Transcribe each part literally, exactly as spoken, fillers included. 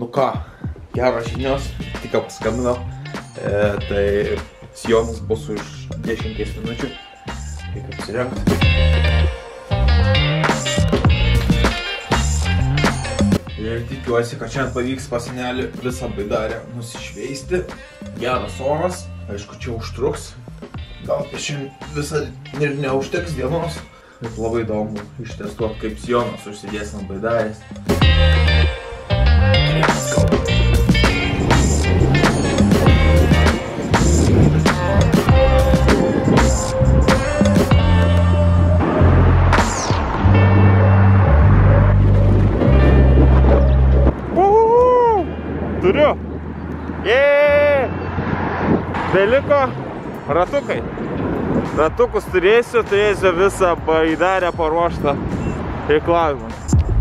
Nu ką, geros žinios, tik paskambinau, e, tai sijonas bus už dešimties minučių, reikia apsirengti. Ir tikiuosi, kad šiandien pavyks pas senelį visą baidarę nusišveisti. Geras oras, aišku, čia užtruks, gal šiandien visą ir neužteks dienos. Bet labai įdomu ištestuoti, kaip sijonas užsidės ant baidarės. Turiu. Jeee. Beliko ratukai. Ratukus turėsiu, turėsiu visą baidarę paruoštą reikalavimą.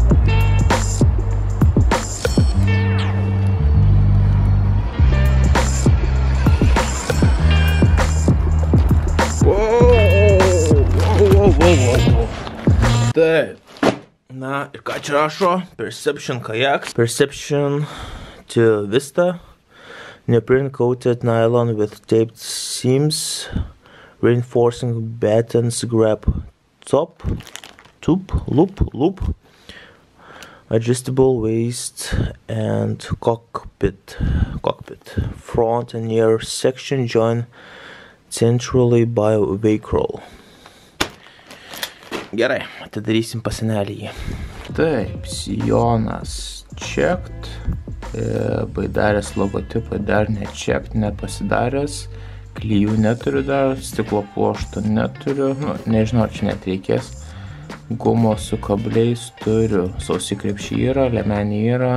Taip. Na ir ką čia rašo? Perception kayaks. Perception to Vista. Neoprene coated nylon with taped seams. Reinforcing battens grab top. Tube. Loop. Loop. Adjustable waist and cockpit. Cockpit. Front and rear section join centrally by Velcro. Gerai, atidarysim pas senelį jį. Taip, sijonas checked. E, baidarės logotipai dar ne checked, nepasidaręs. Klijų neturiu dar, stiklo pluošto neturiu. Nu, nežinau, ar čia net reikės. Gumos su kabliais turiu. Sausi krepšiai yra, lemenį yra.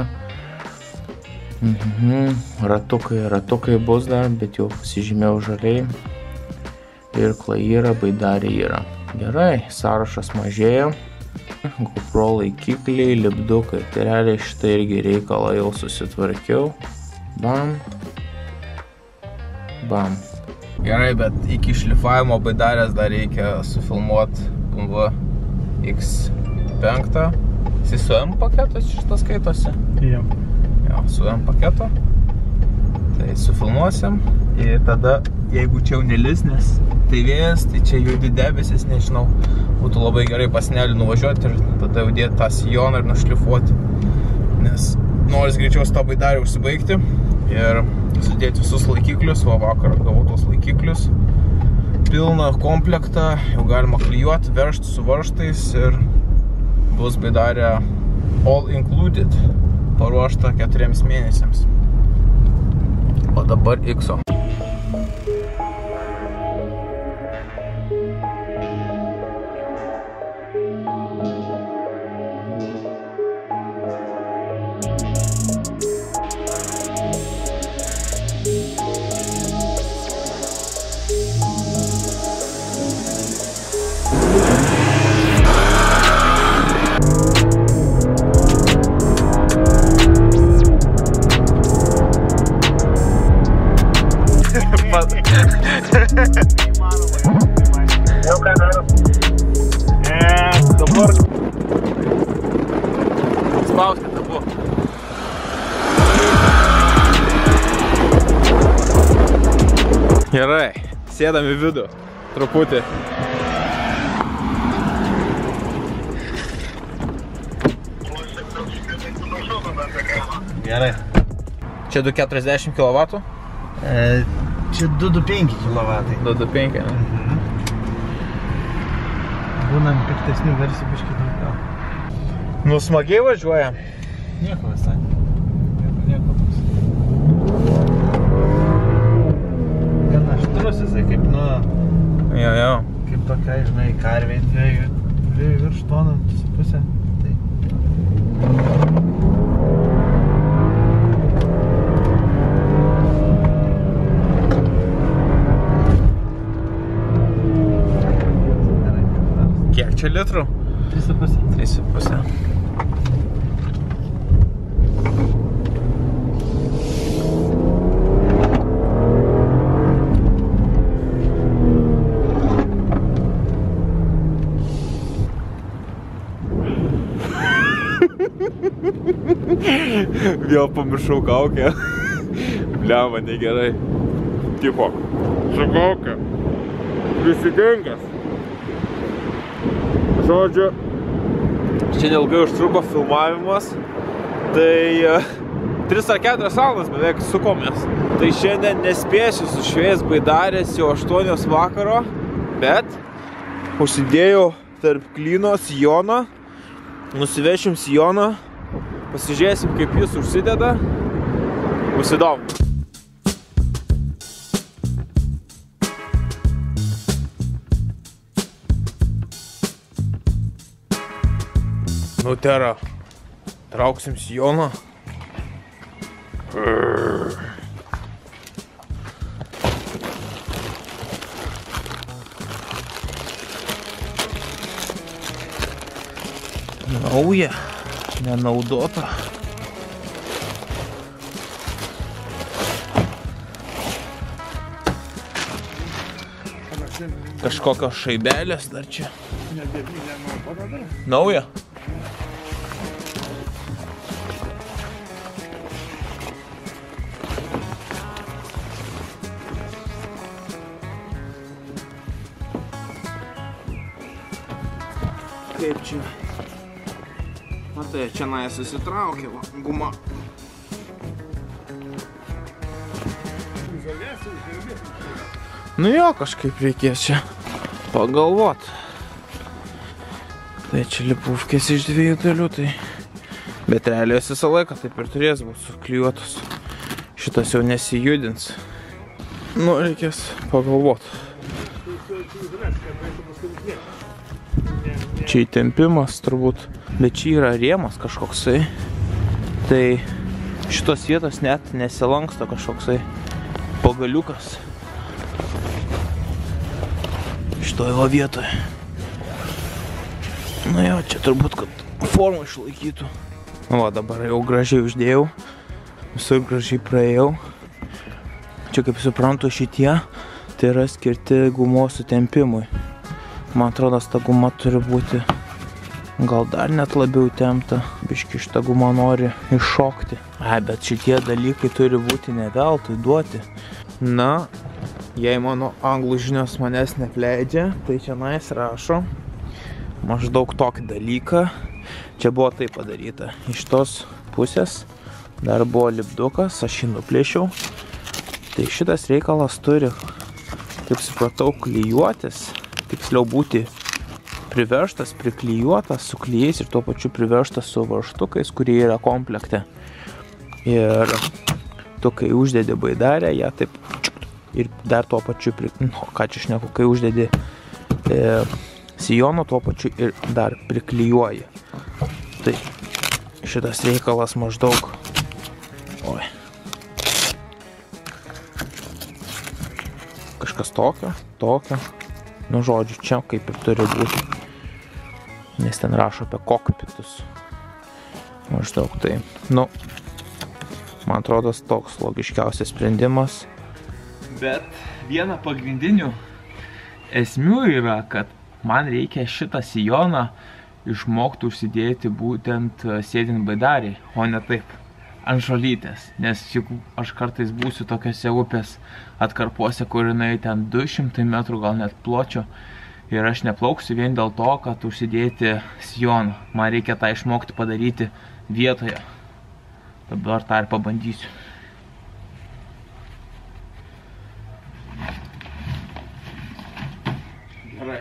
Mhm. Ratukai, ratukai bus dar, bet jau pasižymėjau žaliai. Irklai yra, baidarė yra. Gerai, sąrašas mažėja. GoPro laikikliai, lipdukai. Tai realiai šitą irgi reikalą jau susitvarkiau. Bam. Bam. Gerai, bet iki šlifavimo baidarės dar reikia sufilmuoti B M W X penki. Jis su M paketas šitas skaitosi? Jau. Jo, su M paketo. Tai sufilmuosim. Ir tada, jeigu čia jau nelis, nes tai vėjas, tai čia juodi debesis, nežinau, būtų labai gerai pas senelį nuvažiuoti ir tada jau dėti tą sijoną ir nušlifuoti. Nes noris greičiau tą baidarę užsibaigti ir sudėti visus laikiklius, va vakar gavau tos laikiklius. Pilną komplektą, jau galima klijuoti, vežti su varžtais ir bus baidarė all included, paruošta keturiems mėnesiams. O dabar X-o. Jau ką darom? Eee, dabar. Spauskit abu. Gerai, sėdam į vidų. Truputį. Gerai. Čia du keturiasdešimt kilovatų? E, čia du du penki kilovatai. du du penki, ne? Mhm. Būnam piktesnių versijų biškį daugiau. Nu, smagiai važiuoja. Nieko visai. Nieko, nieko toks. Gan aštrus jisai, kaip nu... Jo, jo. Kaip tokia, žinai, karvė dviejų, dviejų virš tonų su pusė. Tai. Kiek čia litrų? trys su pusė. trys su pusė. Vėl pamiršau kaukę. Bliamba, negerai. Tipo, su kaukę. Prisidengęs. Žodžiu, šiandien ilgai užtruko filmavimas. Tai tris ar keturias valandas beveik sukomės. Tai šiandien nespėsiu sušvės baidarės jau aštuonios vakaro, bet užsidėjau tarp klyno sijoną. Nusivešim sijoną, pasižiūrėsim, kaip jis užsideda. Bus įdomu. Nutera, trauksim sijoną. Nauja, nenaudota. Kažkokios šaibelės dar čia. Nauja. Kaip čia? Matai, čia nai susitraukė, va, guma. Nu jo, kažkaip reikės čia pagalvot. Tai čia lipuvkės iš dviejų dalių, tai... Bet realiai jos visą laiką taip ir turės būt suklijuotos. Šitas jau nesijudins. Nu, reikės pagalvot. Čia įtempimas turbūt. Bet čia yra rėmas kažkoksai. Tai šitos vietos net nesilanksto kažkoksai pagaliukas. Šitoje vietoje. Na jo, čia turbūt, kad formą išlaikytų. Va, dabar jau gražiai uždėjau. Visur gražiai praėjau. Čia, kaip suprantu, šitie tai yra skirti gumos sutempimui. Man atrodo, ta guma turi būti gal dar net labiau tempta. Biški šitą gumą nori iššokti. Ai, bet šitie dalykai turi būti ne veltui duoti. Na, jei mano anglų žinios manęs nepleidžia, tai čia nais rašo maždaug tokį dalyką. Čia buvo tai padaryta. Iš tos pusės dar buvo lipdukas, aš jį nuplėšiau. Tai šitas reikalas turi, kaip supratau, klijuotis. Tiksliau būti priveržtas, priklijuotas su klijais ir tuo pačiu priveržtas su varžtukais, kurie yra komplekte. Ir tu, kai uždedi baidarę, ją taip ir dar tuo pačiu, pri... nu, ką čia šneku, kai uždedi e, sijoną, tuo pačiu ir dar priklijuoji. Tai šitas reikalas maždaug... Oi. Kažkas tokio, tokio. Nu, žodžiu, čia kaip ir turi būti. Nes ten rašo apie kokpitus. Maždaug tai. Nu, man atrodo, toks logiškiausias sprendimas. Bet viena pagrindinių esmių yra, kad man reikia šitą sijoną išmokti užsidėti būtent sėdint baidarį, o ne taip ant žolytės. Nes juk aš kartais būsiu tokiose upės atkarpose, kur jinai ten du šimtai metrų, gal net pločio. Ir aš neplauksiu vien dėl to, kad užsidėti sijoną. Man reikia tą išmokti padaryti vietoje. Dabar tą ir pabandysiu. Gerai.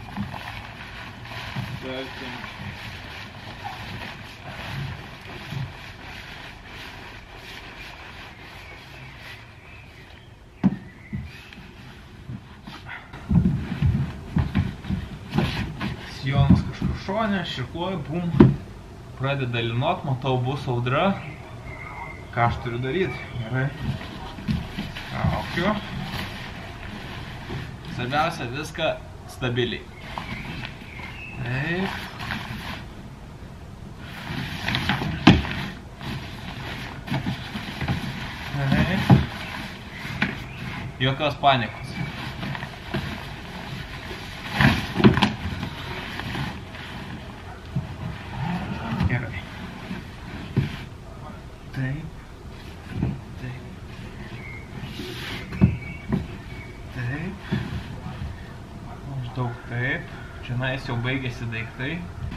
Tarkim. Sijonas kažkur šonė, širkluoju, bum, pradeda linot, matau, bus audra. Ką aš turiu daryti? Gerai. Traukiu. Svarbiausia, viską stabiliai. Taip. Taip. Jokios panikos. Gerai. Taip. Taip. Maždaug taip. Čianais jau baigėsi daiktai.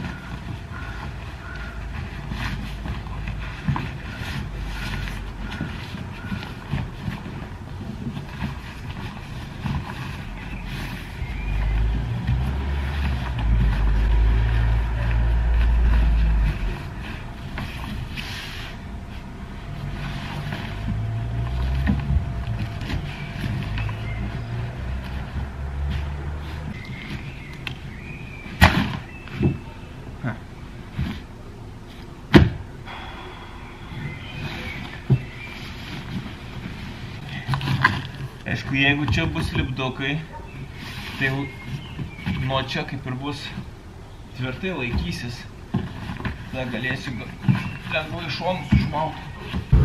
Aišku, jeigu čia bus lipdukai, tai nuo čia kaip ir bus tvirtai laikysis. Tada galėsiu lengvai šonus užmauti.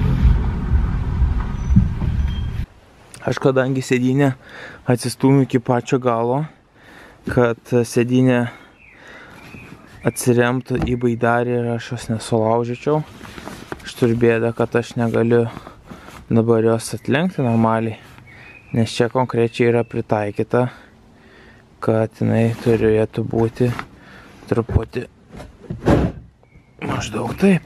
Aš kadangi sėdynę atsistūmiu iki pačio galo, kad sėdynė atsiremtų į baidarį ir aš jos nesulaužyčiau. Aš turiu bėdą, kad aš negaliu dabar jos atlenkti normaliai. Nes čia konkrečiai yra pritaikyta, kad jinai turėtų būti truputį maždaug taip.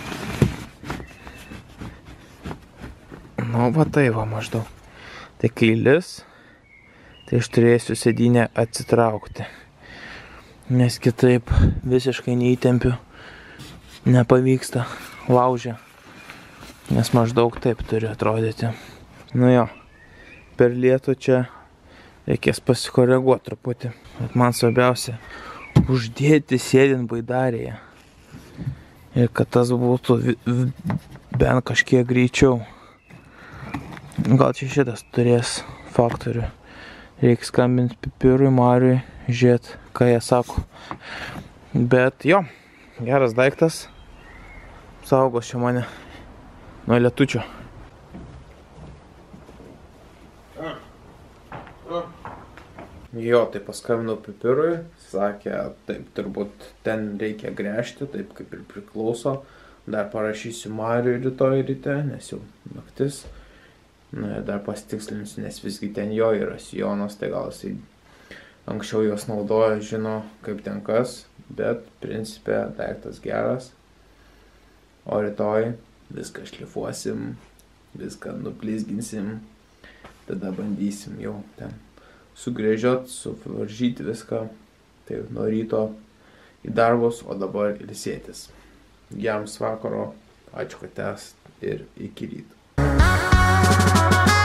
Nu, va tai va maždaug. Tai kai lis, tai aš turėsiu sėdynę atsitraukti. Nes kitaip visiškai neįtempiu, nepavyksta, laužia. Nes maždaug taip turi atrodyti. Nu jo. Per lietų čia reikės pasikoreguoti truputį. Bet man svarbiausia uždėti sėdint baidarėje. Ir kad tas būtų bent kažkiek greičiau. Gal čia šitas turės faktorių. Reikia skambinti Pipirui, Mariui, žiūrėti, ką jie sako. Bet jo, geras daiktas. Saugos čia mane nuo lietučio. Jo, tai paskambinau Pipirui, sakė, taip, turbūt ten reikia gręžti, taip kaip ir priklauso. Dar parašysiu Mariui rytoj ryte, nes jau naktis. Na ir dar pasitikslinsiu, nes visgi ten jo yra sijonas, tai gal jisai anksčiau jos naudoja, žino kaip ten kas. Bet principe daiktas geras. O rytoj viską šlifuosim, viską nublizginsim. Tada bandysim jau ten sugrėžiot, suvaržyti viską. Tai nuo ryto į darbus, o dabar ilsėtis. Geros vakaro, ačiū, kad esat ir iki ryto.